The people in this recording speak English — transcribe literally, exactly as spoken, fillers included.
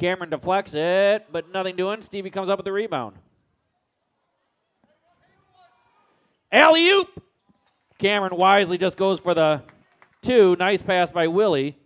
Cameron deflects it, but nothing doing. Stevie comes up with the rebound. Alley-oop! Cameron wisely just goes for the two. Nice pass by Willie.